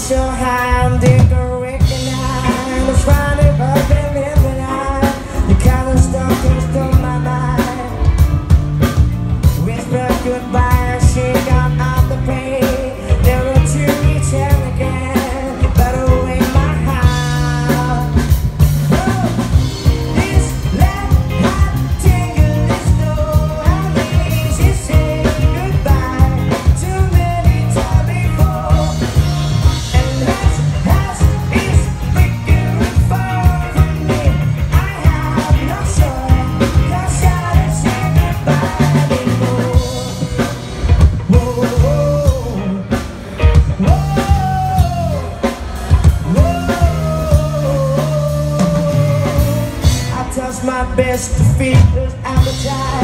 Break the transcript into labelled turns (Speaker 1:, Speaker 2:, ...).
Speaker 1: so high, I'm decorating the Friday up in the night. The kind of stuff comes to my mind. Whisper goodbye, shake out the pain. Never to return again, but away my heart. Oh, this left heart tingle is slow. I mean, she said goodbye too many times before. And this house is freaking far from me. I have no choice, 'cause I didn't say goodbye before. Whoa, whoa, whoa, whoa. I touch my best to feel this appetite.